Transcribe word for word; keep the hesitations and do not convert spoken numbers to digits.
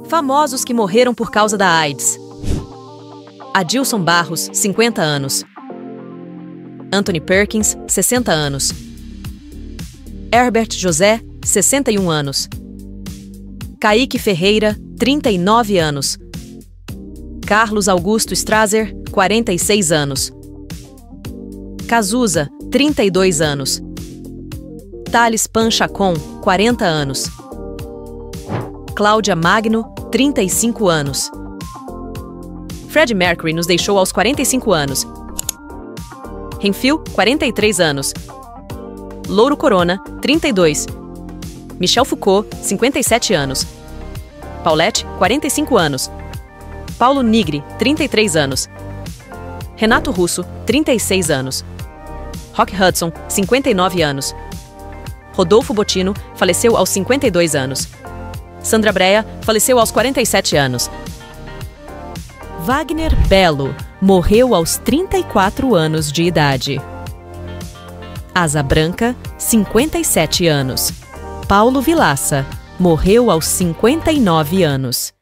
Famosos que morreram por causa da AIDS. Adilson Barros, cinquenta anos. Anthony Perkins, sessenta anos. Herbert José, sessenta e um anos. Kaique Ferreira, trinta e nove anos. Carlos Augusto Strasser, quarenta e seis anos. Cazuza, trinta e dois anos. Thales Panchacon, quarenta anos. Cláudia Magno, trinta e cinco anos. Freddie Mercury nos deixou aos quarenta e cinco anos. Renfil, quarenta e três anos. Louro Corona, trinta e dois. Michel Foucault, cinquenta e sete anos. Paulette, quarenta e cinco anos. Paulo Nigri, trinta e três anos. Renato Russo, trinta e seis anos. Rock Hudson, cinquenta e nove anos. Rodolfo Botino faleceu aos cinquenta e dois anos. Sandra Brea faleceu aos quarenta e sete anos. Wagner Belo morreu aos trinta e quatro anos de idade. Asa Branca, cinquenta e sete anos. Paulo Vilaça morreu aos cinquenta e nove anos.